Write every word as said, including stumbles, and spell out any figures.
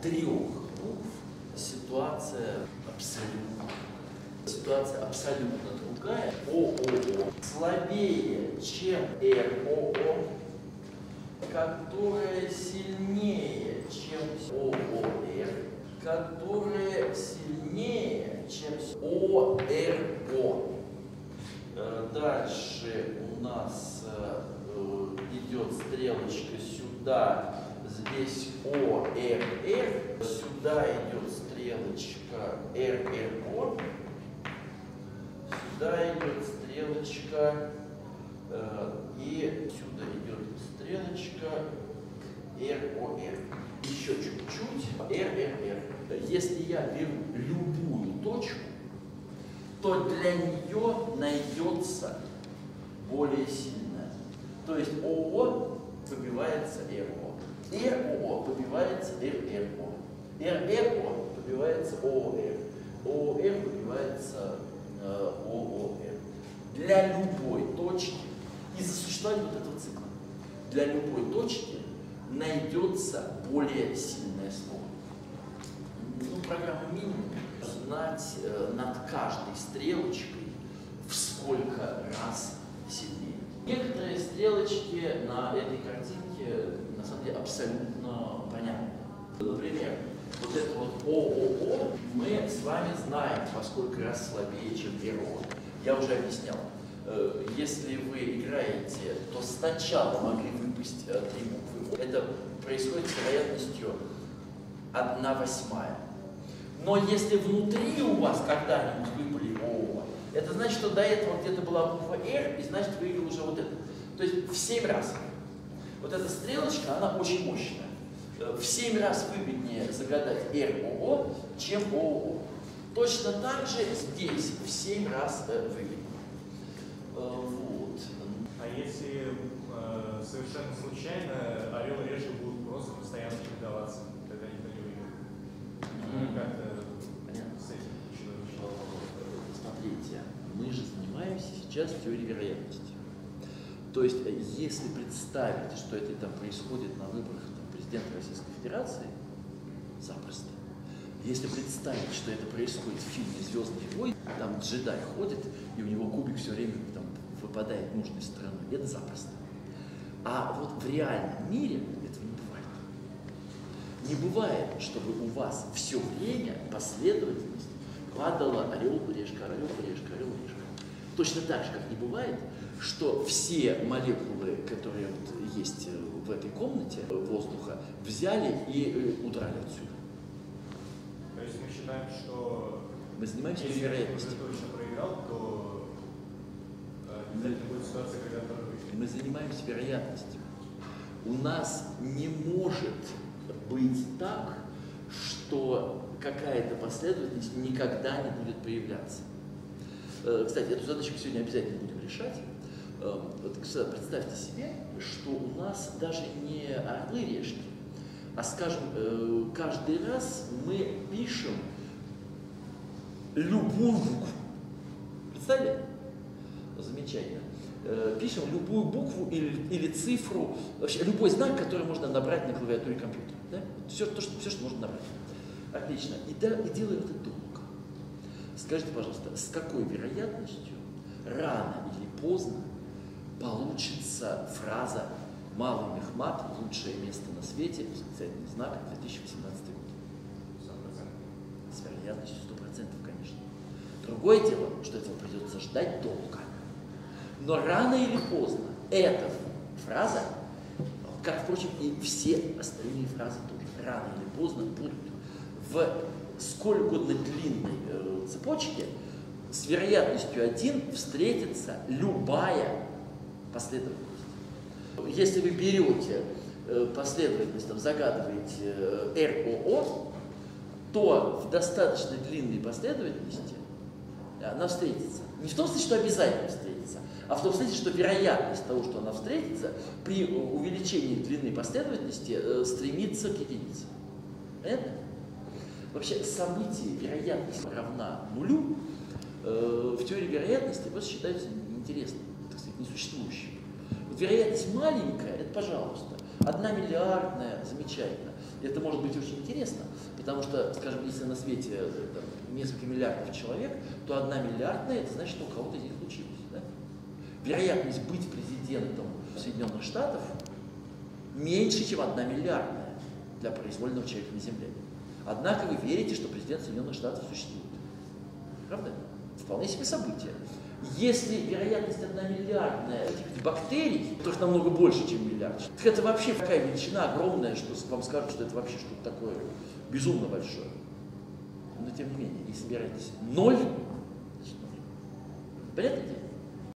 трех букв ситуация абсолютно, ситуация абсолютно другая. ООО слабее, чем РОО, которая сильнее, чем ООР, которая сильнее, чем ОРО. Дальше у нас идет стрелочка сюда, здесь ОРР, сюда идет стрелочка РРО, сюда идет стрелочка, и сюда идет стрелочка РОР. Еще чуть-чуть, РРР. Если я беру любую точку, то для нее найдется более сильная. То есть ОО побивается РО, РОО побивается РРО, РРО побивается ООР, ООР побивается э, ООР. Для любой точки, из-за существования вот этого цикла, для любой точки найдется более сильное слово. Ну, программа минимум знать э, над каждой стрелочкой в сколько раз сильнее. Некоторые стрелочки на этой картинке на самом деле абсолютно понятны. Например, вот это вот ООО мы с вами знаем, во сколько раз слабее, чем РО. Я уже объяснял. Если вы играете, то сначала могли выпасть три буквы. Это происходит с вероятностью одна восьмая. Но если внутри у вас когда-нибудь выпали ООО, это значит, что до этого где-то была буква Р, и значит выиграл уже вот это. То есть в семь раз. Вот эта стрелочка, она очень мощная. В семь раз выгоднее загадать РОО, чем ООО. Точно так же здесь в семь раз выгоднее. Вот. А если э, совершенно случайно орел и решка будут просто постоянно чередоваться, тогда никто не выиграет? Mm-hmm. Как-то понятно. С этим Смотрите, мы же занимаемся сейчас теорией вероятности. То есть, если представить, что это там происходит на выборах там, президента Российской Федерации, запросто. Если представить, что это происходит в фильме «Звездные войны», там джедай ходит, и у него кубик все время там, выпадает нужной стороной, это запросто. А вот в реальном мире этого не бывает. Не бывает, чтобы у вас все время последовательность падала орел, решка, орел, решка, орел, решка. Точно так же, как не бывает, что все молекулы, которые вот есть в этой комнате воздуха, взяли и удрали отсюда. То есть мы считаем, что мы занимаемся если вероятностью. кто-то точно проиграл, то обязательно будет ситуация, когда второй выиграет. Мы занимаемся вероятностью. У нас не может быть так, что какая-то последовательность никогда не будет появляться. Кстати, эту задачку сегодня обязательно будем решать. Вот, представьте себе, что у нас даже не орлы и решки, а, скажем, каждый раз мы пишем любую букву. Представили? Замечательно. Пишем любую букву или, или цифру, вообще любой знак, который можно набрать на клавиатуре компьютера. Да? Все, то, что, все, что можно набрать. Отлично. И, да, и делаем это долго. Скажите, пожалуйста, с какой вероятностью рано или поздно получится фраза «Малый мехмат, лучшее место на свете», восклицательный знак, две тысячи восемнадцатый год? сто процентов. С вероятностью сто процентов, конечно. Другое дело, что этого придется ждать долго. Но рано или поздно эта фраза, как, впрочем, и все остальные фразы тоже, рано или поздно будут в сколь угодно длинной э, цепочке с вероятностью один встретится любая последовательность. Если вы берете э, последовательность, там, загадываете э, РОО, то в достаточно длинной последовательности она встретится. Не в том смысле, что обязательно встретится, а в том смысле, что вероятность того, что она встретится, при увеличении длины последовательности э, стремится к единице. Понятно? Вообще событие вероятность равна нулю э, в теории вероятности просто считается неинтересным, так сказать, несуществующим. Вот вероятность маленькая, это пожалуйста, одна миллиардная, замечательно. Это может быть очень интересно, потому что, скажем, если на свете там, несколько миллиардов человек, то одна миллиардная, это значит, что у кого-то здесь случилось. Да? Вероятность быть президентом Соединенных Штатов меньше, чем одна миллиардная для произвольного человека на Земле. Однако вы верите, что президент Соединенных Штатов существует. Правда? Вполне себе событие. Если вероятность одна миллиардная этих бактерий, которых намного больше, чем миллиард, так это вообще такая величина огромная, что вам скажут, что это вообще что-то такое безумно большое. Но тем не менее, если вероятность ноль, значит ноль. Понятно?